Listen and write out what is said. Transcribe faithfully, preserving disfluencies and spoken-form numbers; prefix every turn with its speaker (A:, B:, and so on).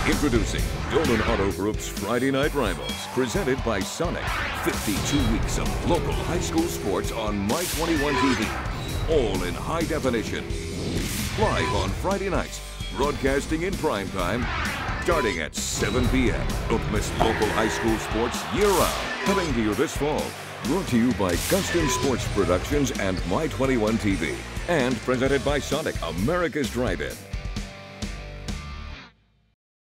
A: Introducing Dolan Auto Group's Friday Night Rivals, presented by Sonic. fifty-two weeks of local high school sports on My twenty-one T V, all in high definition. Live on Friday nights, broadcasting in prime time, starting at seven p m Don't miss local high school sports year-round. Coming to you this fall. Brought to you by Custom Sports Productions and My twenty-one T V. And presented by Sonic, America's Drive-In.